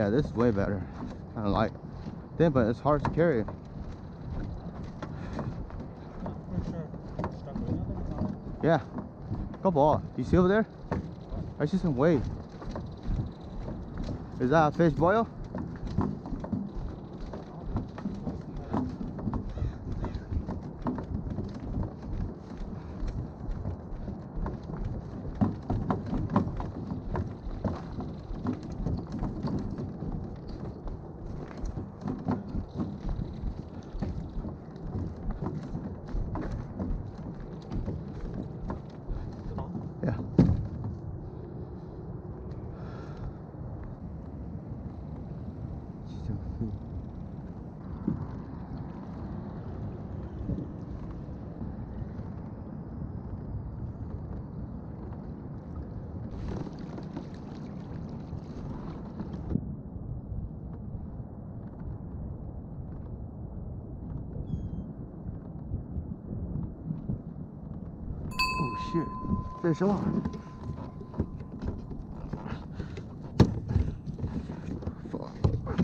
Yeah, this is way better. I don't like it, but it's hard to carry. Yeah, couple. You see over there? I see some weight. Is that a fish boil? Yeah. Oh shit, fish on. Fuck.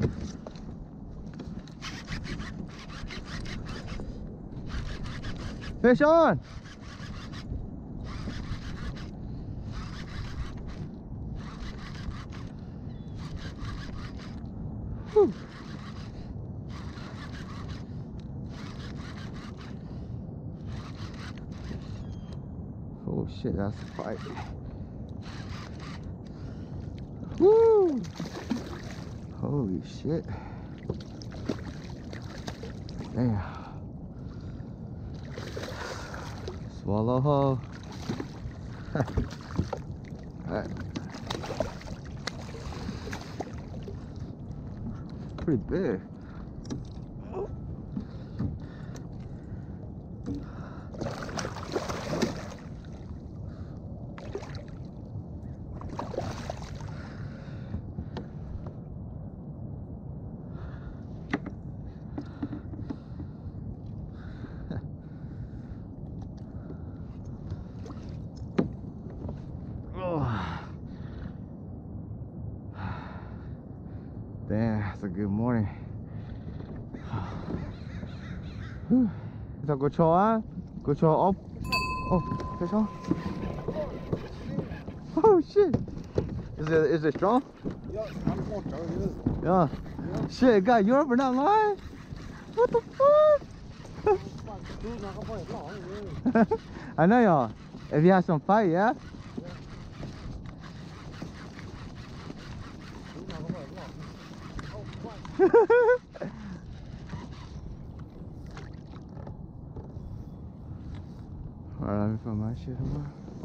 Fish on! Whew. Oh shit, that's a fight. Woo! Holy shit. Damn. Swallow hole. Alright. Pretty big. Damn, that's a good morning. Is that good show on? Good show up? Oh, fish on? Oh shit! Is it strong? Yeah. Shit, guy, you're up or not mine? What the fuck? I know y'all. If you have some fight, yeah? Alright, let me put my shit over.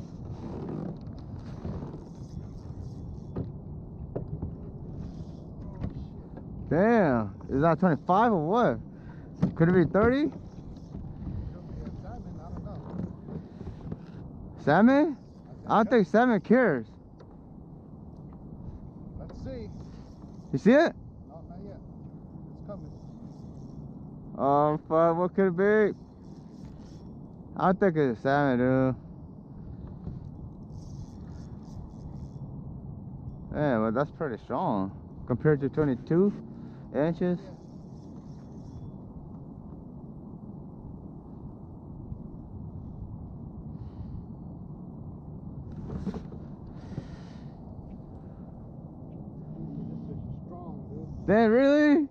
Damn, is that 25 or what? Could it be 30? Salmon? I don't think salmon cares. Let's see. You see it? No, not yet. It's coming. Fuck, what could it be? I think it's salmon, dude. Yeah, well, that's pretty strong compared to 22 inches. Yeah. Damn, really? Yeah.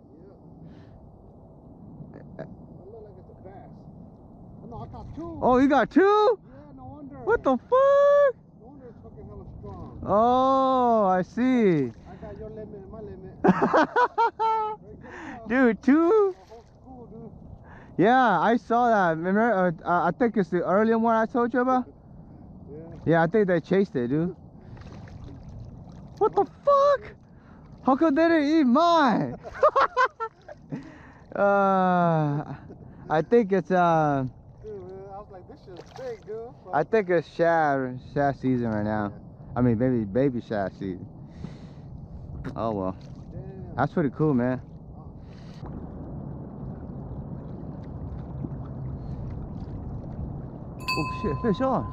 It looks like it's a bass. Oh, no, I got two. Oh, you got two? Yeah, no wonder. What the fuck? No wonder it's fucking hella strong. Oh, I see. I got your limit and my limit. Dude, two? The whole school, dude. Yeah, I saw that. Remember? I think it's the earlier one I told you about. Yeah. Yeah, I think they chased it, dude. What the fuck? How come they didn't eat mine? I think it's Dude, man, I was like, this shit's big, dude. But I think it's shad season right now. I mean, maybe baby shad season. Oh well, damn. that's pretty cool, man. Oh shit, fish on.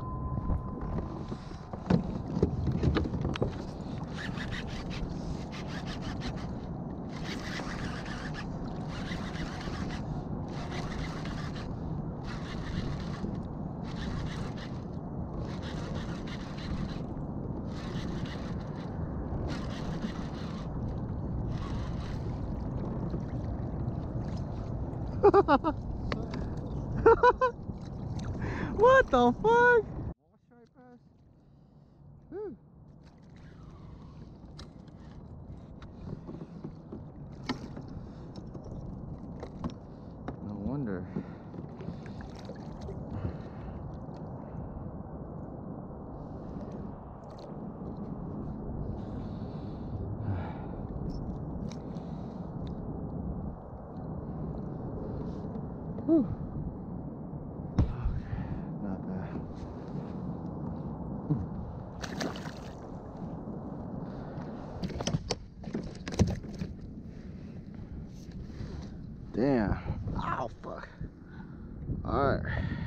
What the fuck? No wonder. Whew. Okay, not bad. Damn. Ow, fuck. Alright.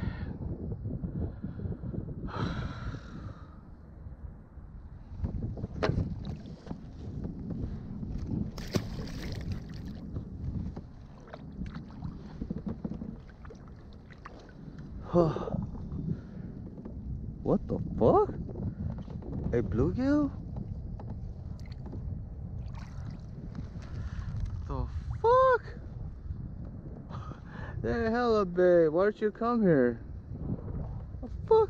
What the fuck? A bluegill? The fuck? Hey, hella babe, why don't you come here? The fuck?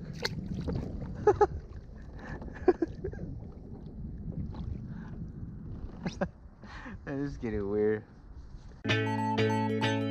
Hey, this is getting weird.